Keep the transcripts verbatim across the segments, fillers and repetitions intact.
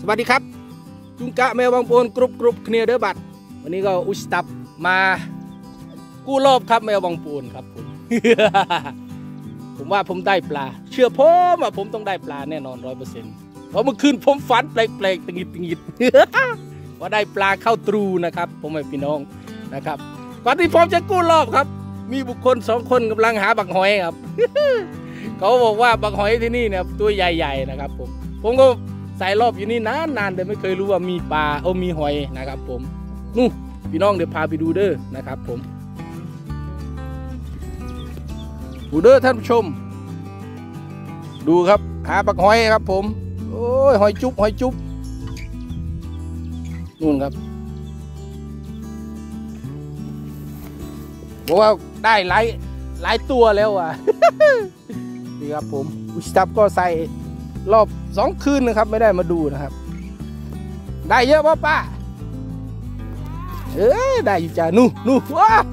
สวัสดีครับจุงกะแมวบางปูนกรุบกรุบเคลียร์เดอร์บัตวันนี้ก็อุสตับมากู้รอบครับแมวบางปูนครับผม ผมว่าผมได้ปลาเชื่อผมว่าผมต้องได้ปลาแน่นอนร้อยเปอร์เซ็นต์เพราะเมื่อคืนผมฝันแปลกๆตึงหิดตึงหิด ว่าได้ปลาเข้าตรูนะครับผมให้พี่น้องนะครับก่อนที่ผมจะกู้รอบครับมีบุคคลสองคนกำลังหาบักหอยครับ เขาบอกว่าบักหอยที่นี่เนี่ยตัวใหญ่ๆนะครับผมผมก็ใส่รอบอยู่นี่นานๆแต่ไม่เคยรู้ว่ามีปลาโอ้มีหอยนะครับผมนู่พี่น้องเดี๋ยวพาไปดูเด้อนะครับผมดูเด้อท่านผู้ชมดูครับหาบักหอยครับผมโอ้ยหอยจุ๊บหอยจุ๊บนู่นครับบอกว่าได้หลายหลายตัวแล้วอ่ะ นี่ครับผมอุสตับก็ใส่รอบสองคืนนะครับไม่ได้มาดูนะครับได้เยอะป่ะป้าเออได้อยู่จ้านู่นู่ว้า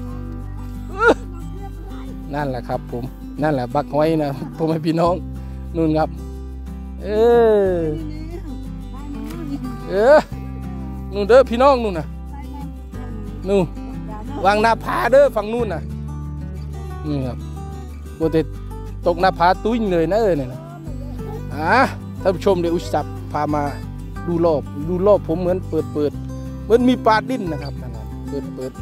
นั่นแหละครับผมนั่นแหละบักหอยนะผมให้พี่น้องนู่นครับเออเออนู่นเด้อพี่น้องนู่นนะนู่นวางหน้าผาเด้อฝั่งนู่นนะนี่ครับโบเตตกหน้าผาตุ้ยเลยนะเออเนี่ยนะอ่ะท่านผู้ชมเดี๋ยวอุสตับพามาดูรอบดูรอบผมเหมือนเปิดเปิดเหมือนมีปลาดิ้นนะครับนั่นนะเปิดเปิด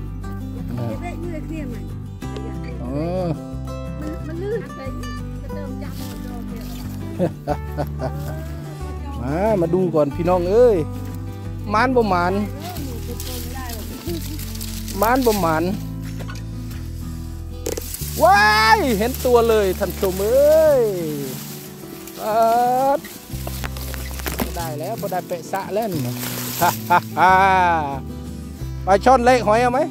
อ๋อมันลื่นไปเติมจับมามาดูก่อนพี่น้องเอ้ยมานบ่มานมานบ่มานว้ายเห็นตัวเลยท่านผู้ชมเอ้ยได้แล้วพอได้เปะสะแล้วนี่นะฮ่าฮ่าฮ่าปลาช่อนเล็กหอยเอาไหม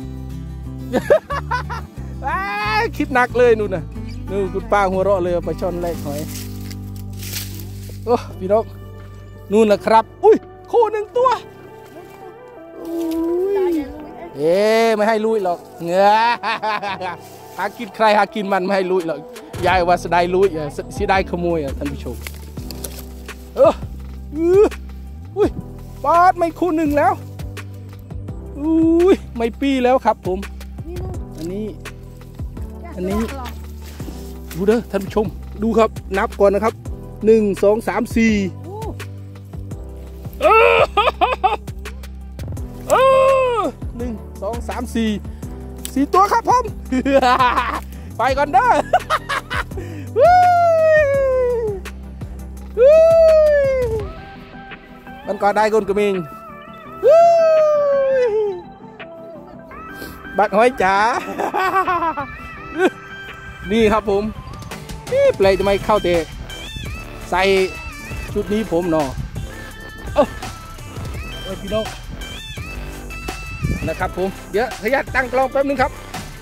คิดหนักเลยนู่นน่ะนู่นคุณป้าหัวเราะเลยปลาช่อนเล็กหอยโอ้พี่น้องนู่นนะครับอุ้ยคู่หนึ่งตัวเอ๊ไม่ให้ลุยหรอกเงือหากินใครหากินมันไม่ให้ลุยหรอกยายว่าเสียดายลุยเสียดายขโมยอ่ะท่านผู้ชมเอออุ้ยปอดไม่คู่หนึ่งแล้วอุ้ยไม่ปีแล้วครับผมอันนี้อันนี้ดูเด้อท่านผู้ชมดูครับนับก่อนนะครับหนึ่งสองสามสี่หนึ่งสองสามสี่สี่ตัวครับผมไปก่อนเด้อมันก็ได้คนกระมิงบักหอยจ๋านี่ครับผมนี่เปลยจะไม่เข้าเตะใส่ชุดนี้ผมเนาะเอ้าพี่น้องนะครับผมเดี๋ยวขยันตั้งกล้องแป๊บนึงครับ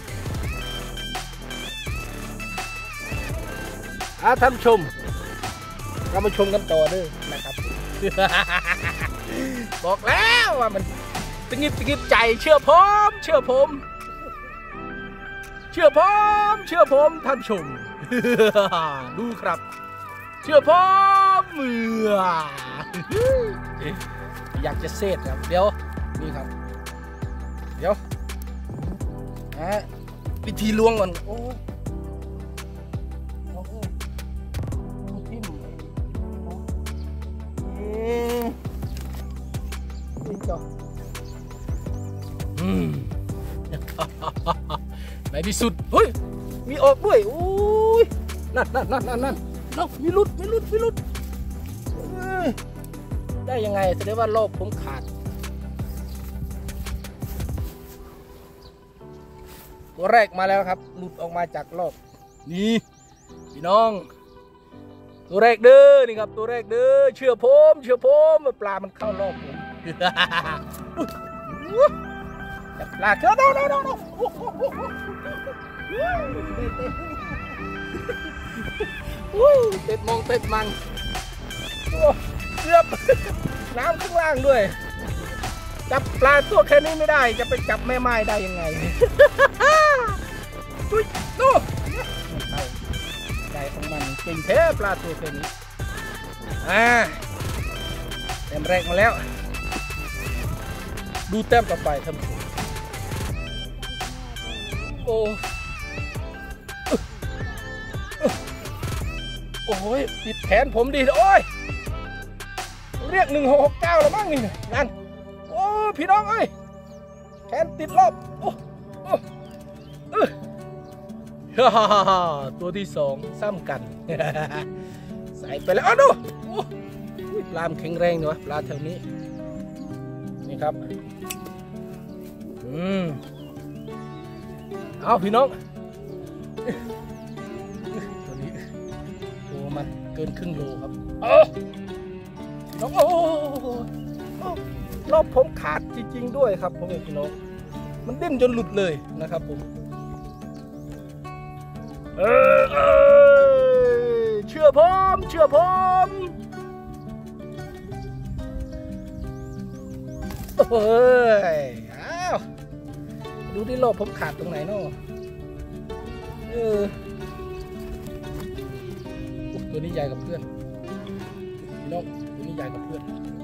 อาท่านชมเรามาชมกันต่อเด้อนะครับ บอกแล้วว่ามันตึงงิบตึงงิบใจเชื่อผมเชื่อผมเชื่อผมเชื่อผมท่านชม ดูครับเชื่อผมเมื่อ อยากจะเซตครับเดี๋ยวนี่ครับเดี๋ยวนะวิธีล้วงก่อนโอ้ทิ่มอืมในที่สุดเฮ้ยมีออกด้วยโอ้ยนั่นนั่นนั่นนั่นนั่นนั่นมีลุดมีลุดมีลุดได้ยังไงแสดงว่ารอบผมขาดตัวแรกมาแล้วครับหลุดออกมาจากรอบนี่พี่น้องตัวแรกเด้อนี่ครับตัวแรกเด้อเชื่อผมเชื่อผมปลามันเข้ารอบผมปลาเชื่อโน่โน่โน่โน่เต็ดมองเต็ดมังเกือบน้ำข้างล่างด้วยจับปลาตัวแค่นี้ไม่ได้จะไปจับแม่ไม้ได้ยังไงอุ้ยโน่ใจของมันเก่งแท้ปลาตัวแค่นี้อ่าแต้มแรกมาแล้วดูแต้มต่อไปท่านผู้ชมโอ้โอ้ยปิดแขนผมดิโอ้ยเรียกหนึ่งหกหกเก้าแล้วมั้งนี่นั่นโอ้พี่น้องเอ้ยแขนติดรอบโอ้โอ้เออตัวที่สองซ้ำกันใส่ไปแล้วอ้าวดูปลามแข็งแรงเนอะปลาแถวนี้นี่ครับอืมเอาพี่น้องตัวนี้โอ้มันเกินครึ่งโลครับเออน้องโอ้รอบผมขาดจริงๆด้วยครับผมเองพี่น้องมันดิ้นจนหลุดเลยนะครับผมเออเออเชื่อผมเชื่อผมเฮ้ยอ้าวดูที่รอบผมขาดตรงไหนเนาะเออตัวนี้ใหญ่กับเพื่อนพี่น้องตัวนี้ใหญ่กับเพื่อน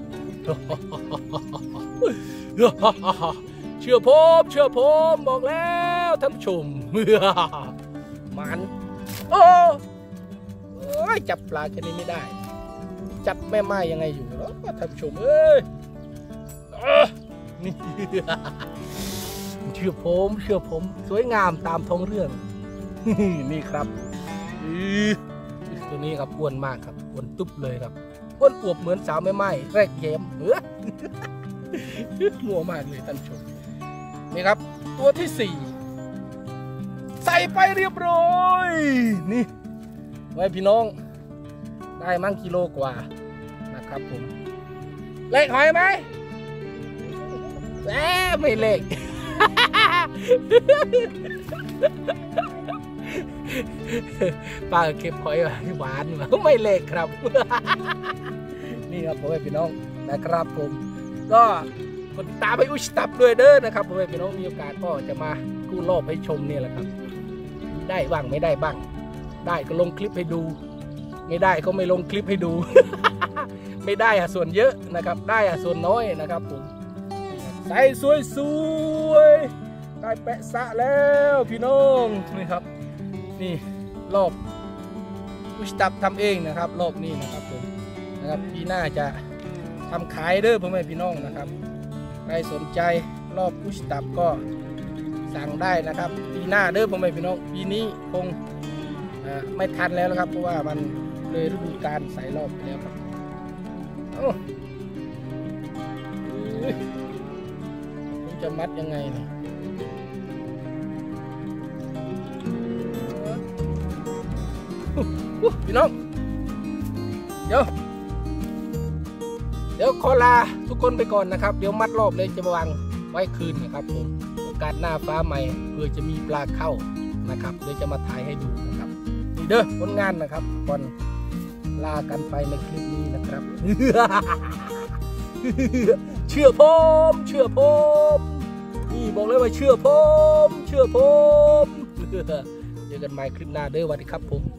เชื่อผมเชื่อผมบอกแล้วท่านผู้ชมมันโอ้ยจับปลาแค่นี้ไม่ได้จับแม่ไม้ยังไงอยู่หรอท่านผู้ชมเอ้ยนี่เชื่อผมเชื่อผมสวยงามตามท้องเรื่องนี่ครับตัวนี้ครับอ้วนมากครับอ้วนตุ๊บเลยครับอ้วนอวบเหมือนสาวแม่ไม้แรกเกมเออมัวมากเลยท่านผู้ชมนี่ครับตัวที่สี่ใส่ไปเรียบร้อยนี่ไว้พี่น้องได้มั่งกิโลกว่านะครับผมเล็กหอยไหมแหมไม่เล็กป้าเก็บหอยหวานมาไม่เล็กครับนี่ครับผมพี่น้องนะครับผมก็กดติดตามให้อุชตับด้วยเด้อนะครับผมพี่น้องมีโอกาสก็จะมากู้รอบให้ชมนี่แหละครับได้บ้างไม่ได้บ้างได้ก็ลงคลิปให้ดูไม่ได้ก็ไม่ลงคลิปให้ดู ไม่ได้อะส่วนเยอะนะครับได้อะส่วนน้อยนะครับผมใส่สวยๆได้แปะสะแล้วพี่น้องนี่ครับนี่รอบอุชตับทำเองนะครับรอบนี้นะครับผมนะครับปีหน้าจะทำขายเด้อพ่อแม่พี่น้องนะครับใครสนใจรอบอุชตับก็สั่งได้นะครับปีหน้าเด้อพ่อแม่พี่น้องปีนี้คงไม่ทันแล้วนะครับเพราะว่ามันเลยฤดูกาลใส่รอบไปแล้วครับผมจะมัดยังไงเนี่ยพี่น้องเดี๋ยวเดี๋ยวขอลาทุกคนไปก่อนนะครับเดี๋ยวมัดรอบเลยจะวางไว้คืนนะครับผมโอกาสหน้าฟ้าใหม่เพื่อจะมีปลาเข้านะครับเดี๋ยวจะมาถ่ายให้ดูนะครับนี่เด้อผลงานนะครับก่อนลากันไปในคลิปนี้นะครับ เชื่อผมเชื่อผมนี่บอกเลยว่าเชื่อผมเชื่อผมเจอกันใหม่คลิปหน้าเด้อสวัสดีครับผม